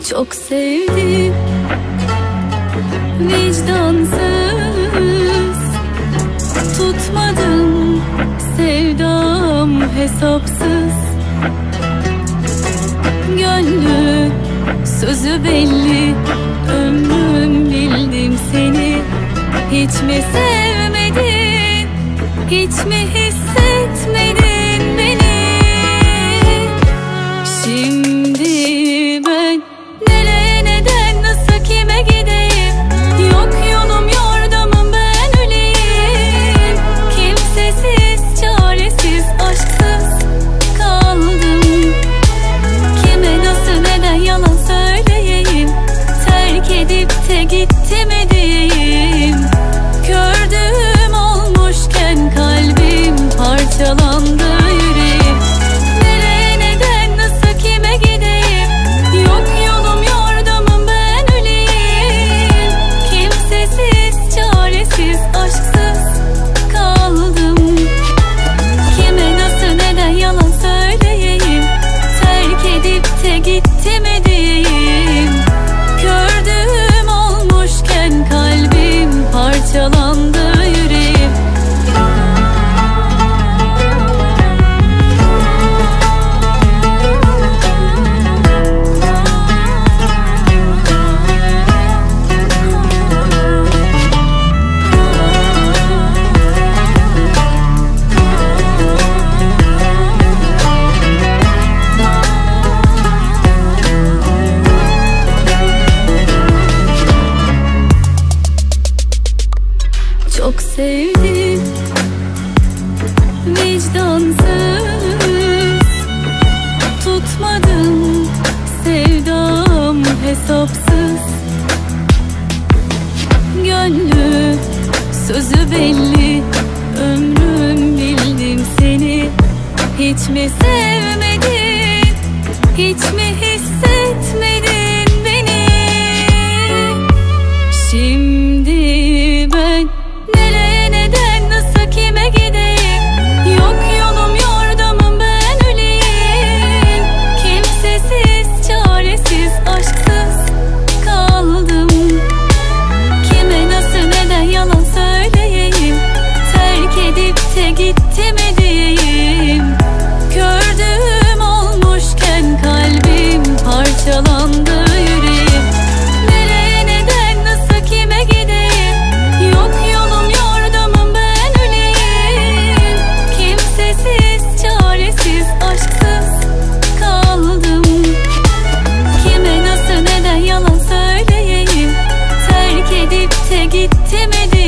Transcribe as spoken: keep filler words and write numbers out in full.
Çok sevdim, vicdansız tutmadım, sevdam hesapsız. Gönlü sözü belli, ömrüm bildim seni. Hiç mi sevmedin, hiç mi hissetmedin beni? Şimdi ben nereye, neden, nasıl, kime gideyim? Yok yolum, yordamım, ben öleyim. Kimsesiz, çaresiz, aşksız kaldım. Kime, nasıl, neden yalan söyleyeyim? Terk edip de gitti mi diyeyim? Gördüğüm olmuşken kalbim parçalandı, yüreğim. Nereye, neden, nasıl, kime gideyim? Yok yolum, yordamım, ben öleyim. Kimsesiz, çaresiz, aşksız kaldım. Kime, nasıl, neden yalan söyleyeyim? Terk edip de gitti mi diyeyim? Gördüğüm olmuşken kalbim parçalandı, yüreğim. Çok sevdim, vicdansız tutmadım, sevdam hesapsız. Gönlü sözü belli, ömrüm bildim seni. Hiç mi sevmedin, hiç mi hissetmedin beni? Şimdi ben nereye, neden, nasıl, kime gideyim? Yok yolum, yordamım, ben öleyim. Kimsesiz, çaresiz, aşksız kaldım. Kime, nasıl, neden yalan söyleyeyim? Terk edip de gitti mi diyeyim? Gördüğüm olmuşken kalbim parçalandı, yüreğim. Nereye, neden, nasıl, kime gideyim? Yok yolum, yordamım, ben öleyim. Kimsesiz, çaresiz, aşksız kaldım. Kime, nasıl, neden yalan söyleyeyim? Terk edip de gitti mi?